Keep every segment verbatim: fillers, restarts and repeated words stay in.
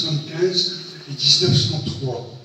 soixante-quinze et mille neuf cent trois.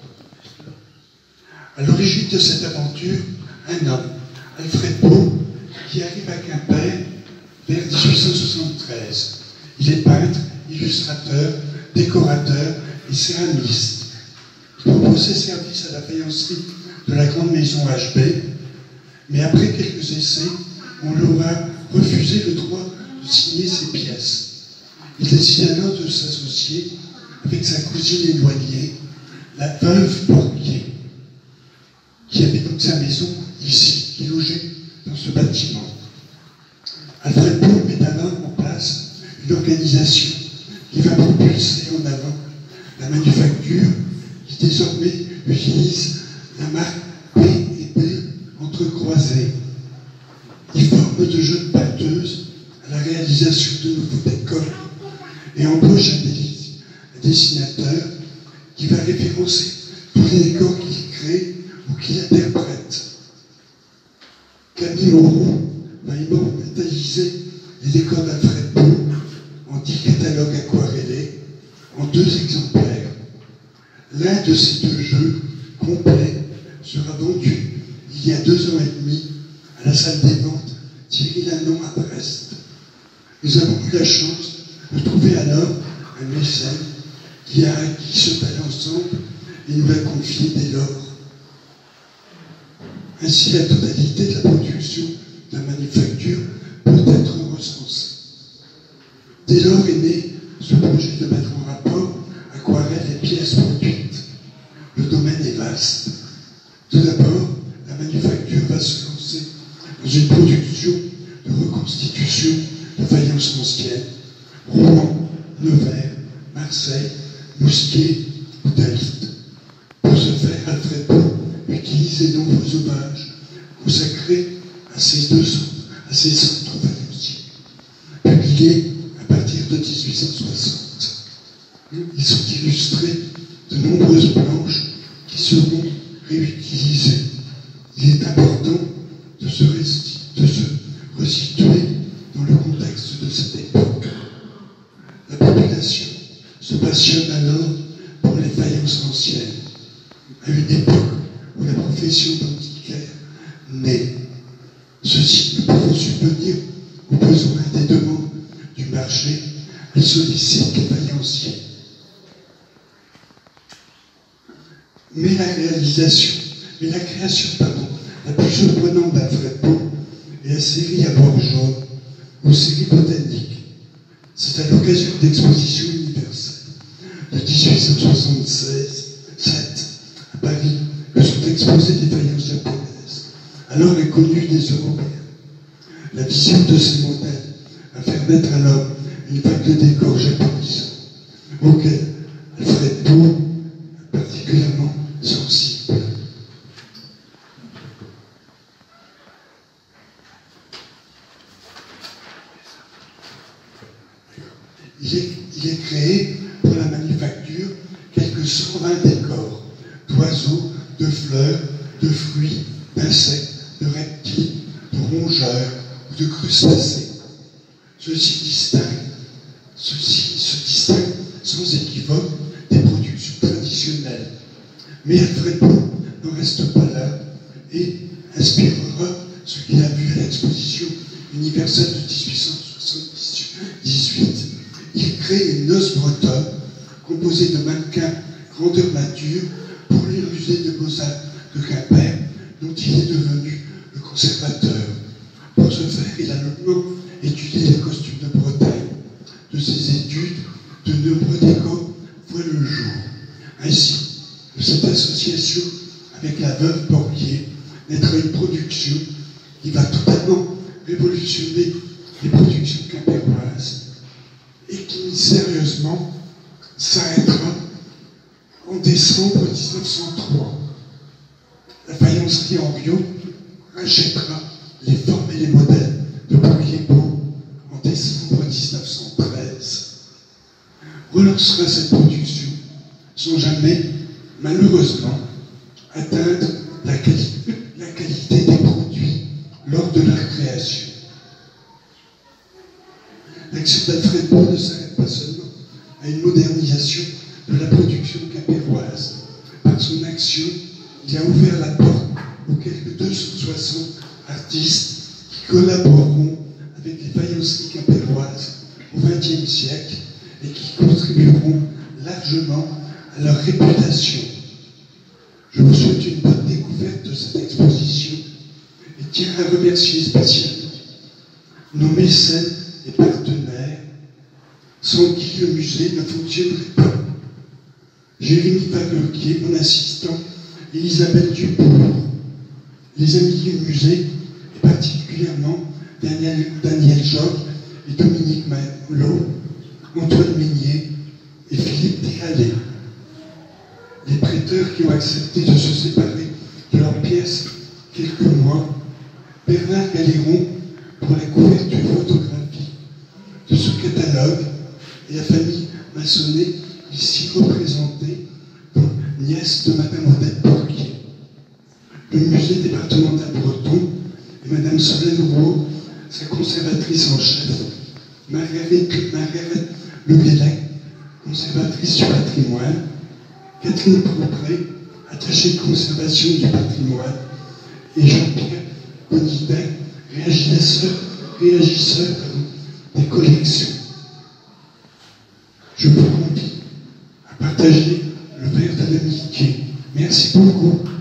À l'origine de cette aventure, un homme, Alfred Beau, qui arrive à Quimper vers mille huit cent soixante-treize. Il est peintre, illustrateur, décorateur et céramiste. Il propose ses services à la faïencerie de la grande maison H B, mais après quelques essais, on leur a refusé le droit de signer ses pièces. Il décide alors de s'associer avec sa cousine éloignée, la veuve Porquier, qui avait donc sa maison ici, qui logeait dans ce bâtiment. Alfred Beau met alors en place une organisation qui va propulser en avant la manufacture, qui désormais utilise la marque P et B entrecroisée. Il forme de jeunes peinteuses à la réalisation de nouveaux décors et embauche un dessinateur qui va référencer tous les décors qu'il crée ou qu'il interprète. Camille Moreau va immortaliser les décors d'Alfred Beau en dix catalogues aquarellés en deux exemplaires. L'un de ces deux jeux complets sera vendu il y a deux ans et demi à la salle des ventes Thierry Lannon à Brest. Nous avons eu la chance de trouver alors un mécène qui a acquis ce bel ensemble et nous l'a confié dès lors. Ainsi, la totalité de la production de la manufacture peut être recensée. Dès lors est né ce projet de mettre en rapport aquarelles et pièces produites. Le domaine est vaste. Tout d'abord, la manufacture va se lancer dans une production de reconstitution de faïences anciennes, Rouen, Nevers, Marseille, Mousquier ou David. Pour ce faire, Alfred Beau utilise les nombreux ouvrages consacrés à ces deux centres, à ces centres faïenciers, publiés à partir de mille huit cent soixante. Ils sont illustrés de nombreuses planches qui seront réutilisées. Il est important de se, de se resituer dans le contexte de cette époque. La population se passionne alors pour les faïences anciennes, à une époque où la profession d'antiquaire naît. Ceci ne pouvant subvenir aux besoins des demandes du marché, elle sollicite les faïenciers. Mais la réalisation, mais la création, pardon, la plus surprenante d'Alfred Beau est la série à bord jaune, ou série botanique. C'est à l'occasion d'expositions universelles de mille huit cent soixante-seize sept à Paris que sont exposées des faïences japonaises, alors inconnues des Européens. La vision de ces modèles va faire naître à l'homme une vague de décors japonisants, auxquels Alfred Beau est particulièrement sensible. Il est, il est créé pour la manufacture quelques cent vingt décors, d'oiseaux, de fleurs, de fruits, d'insectes, de reptiles, de rongeurs ou de crustacés. Ceci distingue, ceci se distingue sans équivoque des productions traditionnelles. Mais Alfred Beau n'en reste pas là et inspirera ce qu'il a vu à l'exposition universelle de mille huit cent soixante-dix-huit. Il crée une noce bretonne composée de mannequins grandeur nature pour le musée de Beaux-Arts de Quimper, dont il est devenu le conservateur. Pour ce faire, il a longuement étudié les costumes de Bretagne. De ses études, de nombreux décors voient le jour. Ainsi, de cette association avec la veuve Porquier naîtra une production qui va totalement révolutionner les productions quimpéroises et qui, sérieusement, s'arrêtera en décembre mille neuf cent trois. La faïencerie en bio rachètera les formes et les modèles de Porquier-Beau en décembre mille neuf cent treize. Relancera cette production sans jamais, malheureusement, atteindre la, quali la qualité des produits lors de leur création. L'action d'Alfred Beau ne s'arrête pas seulement à une modernisation de il a ouvert la porte aux quelques deux cent soixante artistes qui collaboreront avec les faïenceries quimpéroises au vingtième siècle et qui contribueront largement à leur réputation. Je vous souhaite une bonne découverte de cette exposition et tiens à remercier spécialement nos mécènes et partenaires sans qui le musée ne fonctionnerait pas. Jérémy Pavloquier, mon assistant, et Isabelle Dubourg, les amis du musée, et particulièrement Daniel, Daniel Job et Dominique Malo, Antoine Meignier et Philippe Déhalé. Les prêteurs qui ont accepté de se séparer de leurs pièces quelques mois, Bernard Galéron pour la couverture photographique de ce catalogue et la famille Massonnet ici représentée, donc nièce de Madame Odette Porquier. Le musée départemental breton et Madame Solène Rouault, sa conservatrice en chef, Margaret, Margaret Le Guélec, conservatrice du patrimoine, Catherine Propré, attachée de conservation du patrimoine, et Jean-Pierre Bonidin, réagisseur, réagisseur des collections. Je vous convie à partager le verre de l'amitié. Merci beaucoup.